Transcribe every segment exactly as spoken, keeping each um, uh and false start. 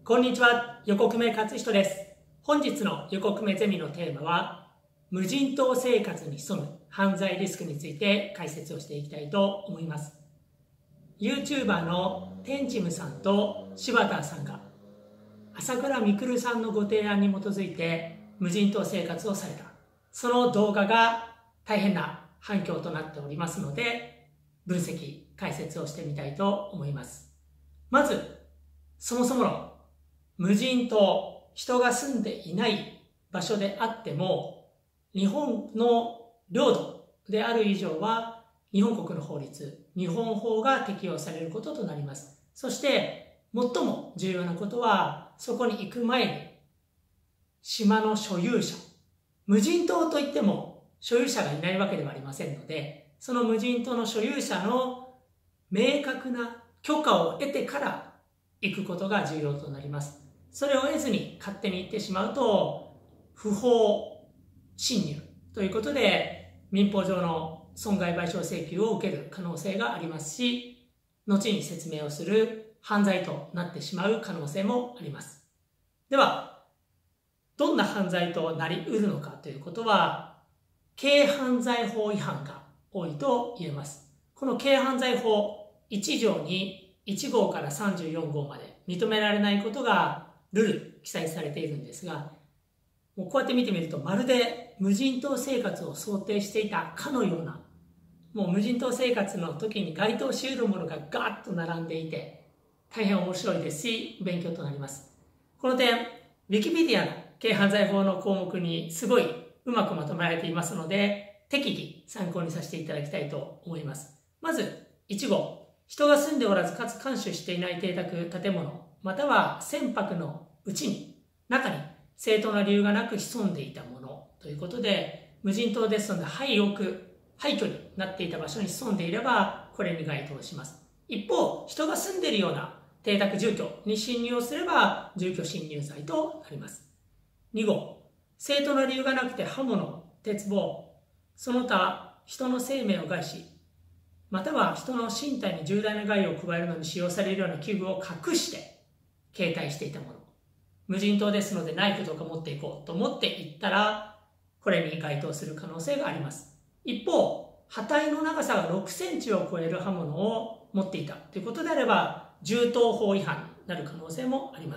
こんにちは、横久米勝人です。本日の横久米ゼミのテーマは、無人島生活に潜む犯罪リスクについて解説をしていきたいと思います。YouTuber のテンチムさんと柴田さんが、朝倉未来さんのご提案に基づいて無人島生活をされた。その動画が大変な反響となっておりますので、分析、解説をしてみたいと思います。まず、そもそもの無人島、人が住んでいない場所であっても、日本の領土である以上は、日本国の法律、日本法が適用されることとなります。そして、最も重要なことは、そこに行く前に、島の所有者、無人島といっても所有者がいないわけではありませんので、その無人島の所有者の明確な許可を得てから行くことが重要となります。それを得ずに勝手に行ってしまうと、不法侵入ということで、民法上の損害賠償請求を受ける可能性がありますし、後に説明をする犯罪となってしまう可能性もあります。では、どんな犯罪となり得るのかということは、軽犯罪法違反が多いと言えます。この軽犯罪法いち条にいち号からさんじゅうよん号まで認められないことがルール記載されているんですが、もうこうやって見てみるとまるで無人島生活を想定していたかのような、もう無人島生活の時に該当し得るものがガーッと並んでいて、大変面白いですし、勉強となります。この点、ウィキペディアの軽犯罪法の項目にすごいうまくまとめられていますので、適宜参考にさせていただきたいと思います。まず、いち号。人が住んでおらずかつ監視していない邸宅、建物、または船舶のうちに、中に正当な理由がなく潜んでいたものということで、無人島ですので廃屋、廃墟になっていた場所に潜んでいれば、これに該当します。一方、人が住んでいるような邸宅住居に侵入をすれば、住居侵入罪となります。に号、正当な理由がなくて刃物、鉄棒、その他人の生命を害し、または人の身体に重大な害を加えるのに使用されるような器具を隠して携帯していたもの。無人島ですのでナイフとか持っていこうと思って行ったら、これに該当する可能性があります。一方、刃体の長さがろくセンチを超える刃物を持っていたということであれば、銃刀法違反になる可能性もあります。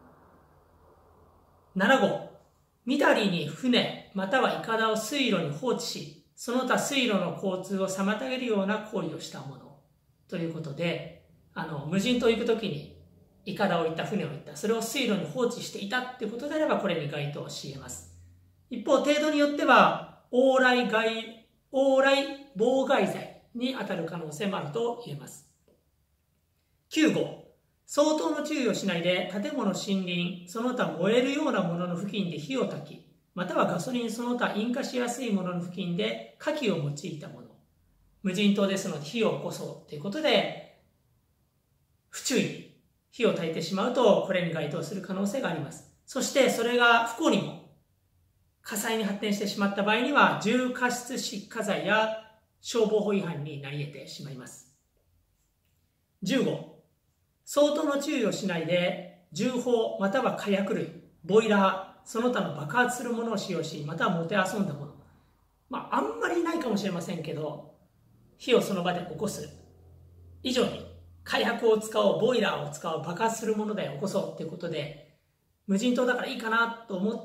なな号、みだりに船またはイカダを水路に放置し、その他水路の交通を妨げるような行為をしたものということで、あの無人島行くときにイカダを行った船を行った、それを水路に放置していたということであればこれに該当し得ます。一方、程度によっては往来害往来妨害罪に当たる可能性もあると言えます。きゅう号、相当の注意をしないで建物、森林、その他燃えるようなものの付近で火を焚き、またはガソリンその他引火しやすいものの付近で火器を用いたもの。無人島ですので火を起こそうということで、不注意に火を焚いてしまうと、これに該当する可能性があります。そしてそれが不幸にも火災に発展してしまった場合には、重過失失火罪や消防法違反になり得てしまいます。じゅう号、相当の注意をしないで、銃砲または火薬類、ボイラー、その他の爆発するものを使用し、またはもてあそんだもの。まあ、あんまりないかもしれませんけど、火をその場で起こす以上に、火薬を使おう、ボイラーを使おう、爆発するもので起こそうということで、無人島だからいいかなと思って、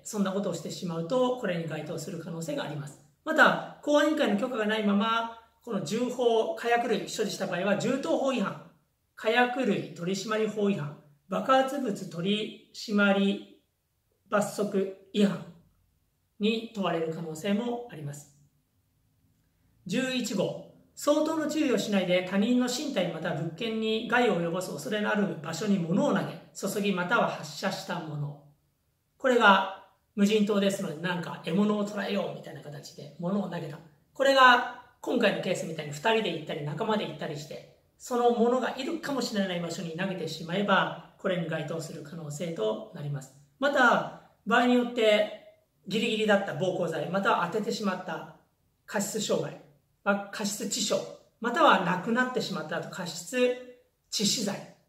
そんなことをしてしまうと、これに該当する可能性があります。また、公安委員会の許可がないまま、この銃砲、火薬類所持した場合は、銃刀法違反、火薬類取締法違反、爆発物取締罰則違反に問われる可能性もあります。じゅういち号、相当の注意をしないで他人の身体または物件に害を及ぼす恐れのある場所に物を投げ、注ぎまたは発射したもの。これが無人島ですので、なんか獲物を捕らえようみたいな形で物を投げた。これが今回のケースみたいにふたりで行ったり仲間で行ったりして、その物がいるかもしれない場所に投げてしまえば、これに該当する可能性となります。また、場合によってギリギリだった暴行罪、または当ててしまった過失傷害、過失致傷、または亡くなってしまった後過失致死罪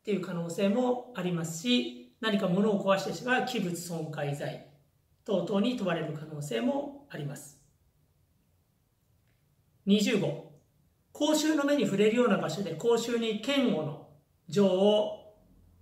っていう可能性もありますし、何か物を壊してしまう器物損壊罪等々に問われる可能性もあります。にじゅうご、公衆の目に触れるような場所で公衆に嫌悪の情を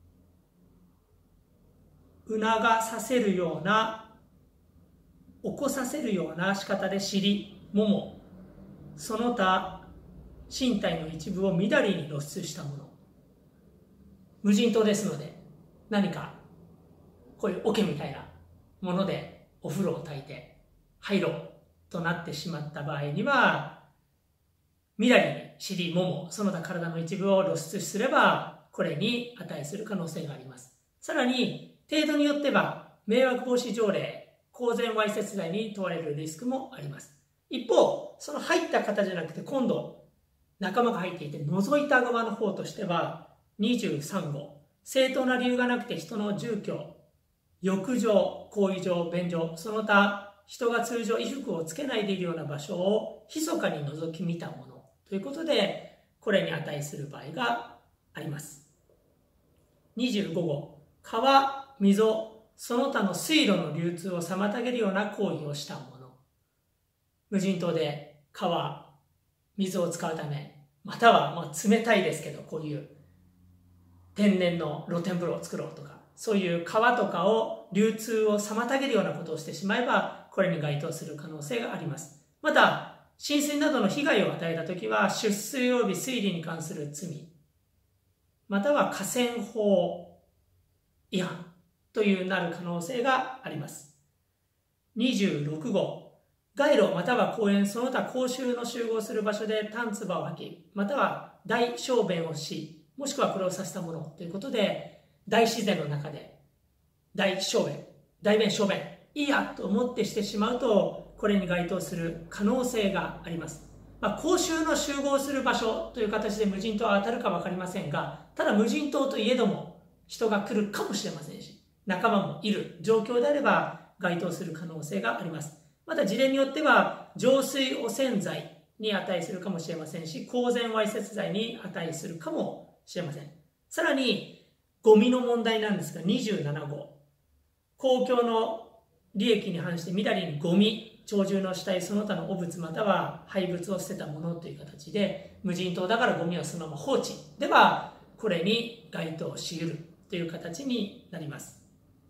促させるような、起こさせるような仕方で尻、もも、その他身体の一部をみだりに露出したもの。無人島ですので、何かこういう桶みたいなものでお風呂を焚いて入ろうとなってしまった場合には、みだりに尻、もも、その他体の一部を露出すれば、これに値する可能性があります。さらに、程度によっては、迷惑防止条例、公然わいせつ罪に問われるリスクもあります。一方、その入った方じゃなくて、今度、仲間が入っていて、覗いた側の方としては、にじゅうさん号、正当な理由がなくて人の住居、浴場、更衣場、便所、その他、人が通常衣服をつけないでいるような場所を密かに覗き見たものということで、これに値する場合があります。にじゅうご号、川、溝、その他の水路の流通を妨げるような行為をしたもの。無人島で川、水を使うため、またはまあ冷たいですけど、こういう天然の露天風呂を作ろうとか、そういう川とかを流通を妨げるようなことをしてしまえば、これに該当する可能性があります。また、浸水などの被害を与えたときは、出水及び水利に関する罪、または河川法違反というなる可能性があります。にじゅうろく号、街路または公園、その他公衆の集合する場所で単唾を吐き、または大小便をし、もしくはこれをさせたものということで、大自然の中で大小便、大便小便、いいやと思ってしてしまうと、これに該当する可能性があります。まあ、公衆の集合する場所という形で無人島は当たるか分かりませんが、ただ無人島といえども人が来るかもしれませんし、仲間もいる状況であれば該当する可能性があります。また事例によっては浄水汚染罪に値するかもしれませんし、公然わいせつ罪に値するかもしれません。さらにゴミの問題なんですが、にじゅうなな号、公共の利益に反してみだりにゴミ、鳥獣の死体、その他の汚物または廃物を捨てたものという形で、無人島だからゴミをそのまま放置ではこれに該当し得るという形になります。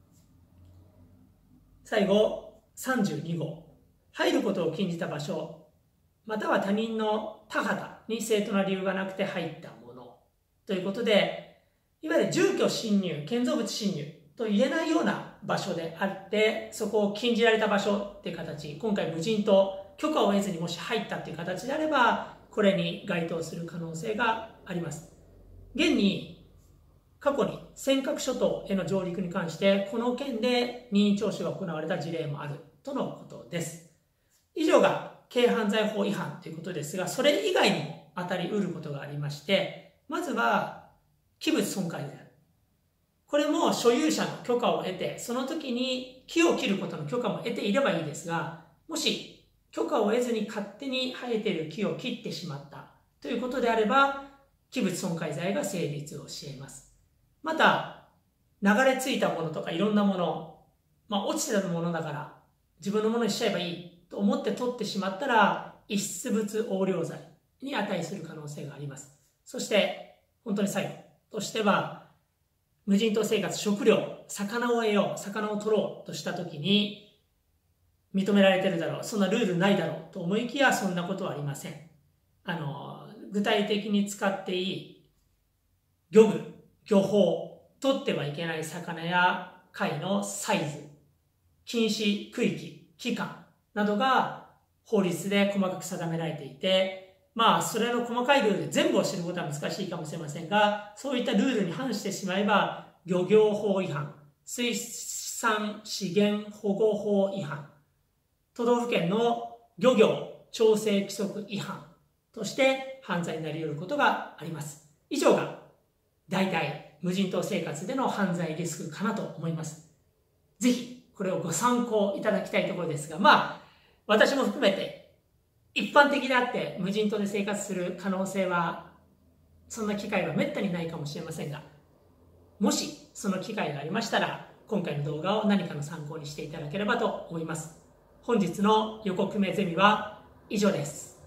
最後さんじゅうに号、入ることを禁じた場所または他人の田畑に正当な理由がなくて入ったものということで、いわゆる住居侵入、建造物侵入と言えないような場所であって、そこを禁じられた場所っていう形、今回無人島、許可を得ずにもし入ったっていう形であれば、これに該当する可能性があります。現に過去に尖閣諸島への上陸に関してこの件で任意聴取が行われた事例もあるとのことです。以上が軽犯罪法違反ということですが、それ以外にも当たりうることがありまして、まずは器物損壊である。これも所有者の許可を得て、その時に木を切ることの許可も得ていればいいですが、もし許可を得ずに勝手に生えている木を切ってしまったということであれば、器物損壊罪が成立をし得ます。また、流れ着いたものとかいろんなもの、まあ落ちてたものだから自分のものにしちゃえばいいと思って取ってしまったら、遺失物横領罪に値する可能性があります。そして、本当に最後としては、無人島生活、食料、魚を得よう、魚を取ろうとしたときに、認められてるだろう、そんなルールないだろうと思いきや、そんなことはありません。あの、具体的に使っていい漁具、漁法、取ってはいけない魚や貝のサイズ、禁止区域、期間などが法律で細かく定められていて、まあ、それの細かいルールで全部を知ることは難しいかもしれませんが、そういったルールに反してしまえば、漁業法違反、水産資源保護法違反、都道府県の漁業調整規則違反として犯罪になり得ることがあります。以上が大体無人島生活での犯罪リスクかなと思います。ぜひこれをご参考いただきたいところですが、まあ私も含めて一般的であって無人島で生活する可能性はそんな機会はめったにないかもしれませんが、 もしその機会がありましたら、今回の動画を何かの参考にしていただければと思います。本日の横粂ゼミは以上です。